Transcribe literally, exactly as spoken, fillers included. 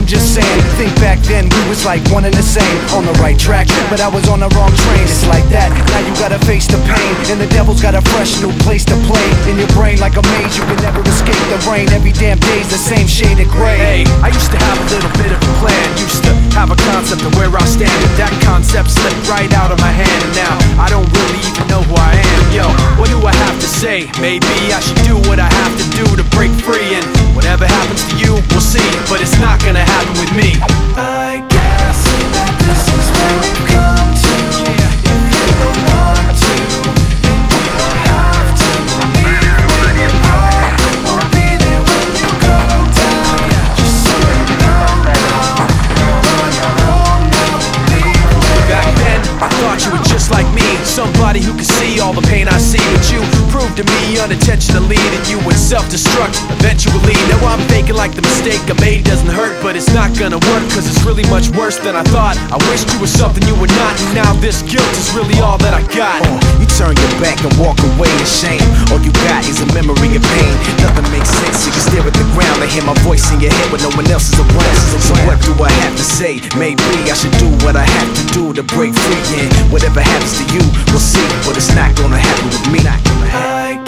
just saying. Think back then, we was like one and the same. On the right track, but I was on the wrong train. It's like that, now you gotta face the pain. And the devil's got a fresh new place to play. In your brain like a maze, you can never escape the rain. Every damn day's the same shade of gray. Hey, I used to have a little bit of a plan. Used to have a concept of where I stand, and that concept slipped right out of my hand. And now, I don't really even know who I am. Yo, what do I have to say? Maybe I should do what I have to do to break free. And whatever happens to you, we'll see. But it's not gonna happen with me. I guess that this is where we've come to. Yeah. If you don't want to, then you don't have to believe when you are. We'll be there when you go down. Just so you know now, you're on your own now. Believe when Back then, I thought you were just like me, somebody who could see all the pain I see. But you proved to me unintentionally that you would self-destruct eventually. Now I'm thinking like the mistake I made doesn't hurt, but it's not gonna work, cause it's really much worse than I thought. I wished you were something you were not, and now this guilt is really all that I got. Uh, you turn your back and walk away in shame. All you got is a memory of pain. Nothing makes sense, so you stare at the ground and hear my voice in your head when no one else is around. So what do I have to say? Maybe I should do what I have to do to break free. And whatever happens to you, we'll see. But it's not gonna happen with me. Not gonna happen. I